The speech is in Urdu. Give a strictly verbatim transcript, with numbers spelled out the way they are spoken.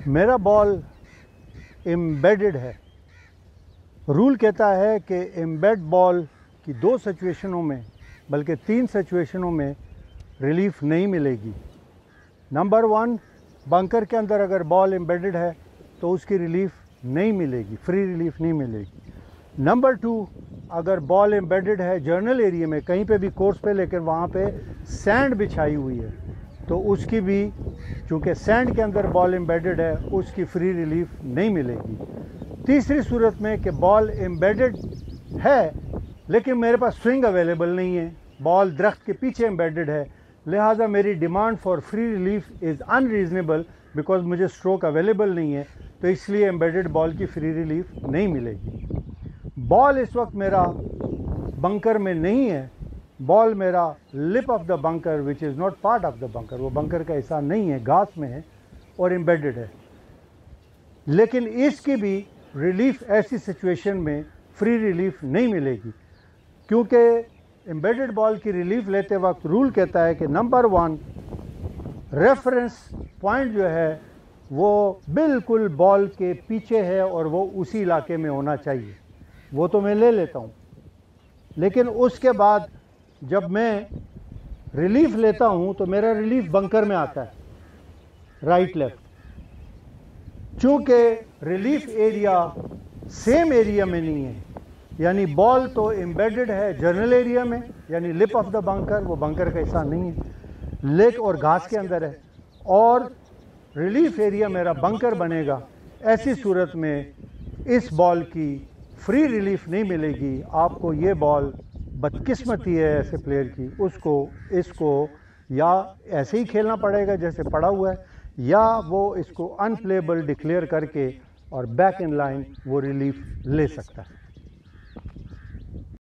میرا بال ایمبیڈڈ ہے. رول کہتا ہے کہ ایمبیڈ بال کی دو سچویشنوں میں بلکہ تین سچویشنوں میں ریلیف نہیں ملے گی. نمبر ون، بنکر کے اندر اگر بال ایمبیڈڈ ہے تو اس کی ریلیف نہیں ملے گی، فری ریلیف نہیں ملے گی. نمبر ٹو، اگر بال ایمبیڈڈ ہے جرنل ایریا میں کہیں پہ بھی کورس پہ، لیکن وہاں پہ سینڈ بچھائی ہوئی ہے تو اس کی بھی، چونکہ سینڈ کے اندر بال ایمبیڈڈ ہے، اس کی فری ریلیف نہیں ملے گی. تیسری صورت میں کہ بال ایمبیڈڈ ہے لیکن میرے پاس سوئنگ اویلیبل نہیں ہے، بال درخت کے پیچھے ایمبیڈڈ ہے، لہٰذا میری demand for free relief is unreasonable because مجھے اسٹروک اویلیبل نہیں ہے، تو اس لیے ایمبیڈڈ بال کی فری ریلیف نہیں ملے گی. بال اس وقت میرا بنکر میں نہیں ہے، بال میرا lip of the bunker which is not part of the bunker, وہ بنکر کا حصہ نہیں ہے، گھاس میں ہے اور ایمبیڈڈ ہے. لیکن اس کی بھی ریلیف ایسی سچویشن میں فری ریلیف نہیں ملے گی، کیونکہ ایمبیڈڈ بال کی ریلیف لیتے وقت رول کہتا ہے کہ نمبر ون، ریفرنس پوائنٹ جو ہے وہ بالکل بال کے پیچھے ہے اور وہ اسی علاقے میں ہونا چاہیے. وہ تو میں لے لیتا ہوں، لیکن اس کے بعد جب میں ریلیف لیتا ہوں تو میرا ریلیف بنکر میں آتا ہے، رائٹ لیفٹ. چونکہ ریلیف ایریا سیم ایریا میں نہیں ہے، یعنی بال تو ایمبیڈڈ ہے جرنل ایریا میں، یعنی لپ آف دا بنکر، وہ بنکر کا حصہ نہیں ہے، لیک اور گھاس کے اندر ہے، اور ریلیف ایریا میرا بنکر بنے گا. ایسی صورت میں اس بال کی فری ریلیف نہیں ملے گی. آپ کو یہ بال، بدقسمتی ہے ایسے پلیئر کی، اس کو اس کو یا ایسے ہی کھیلنا پڑے گا جیسے پڑا ہوا ہے، یا وہ اس کو ان پلیبل ڈکلیئر کر کے اور بیک ان لائن وہ ریلیف لے سکتا ہے.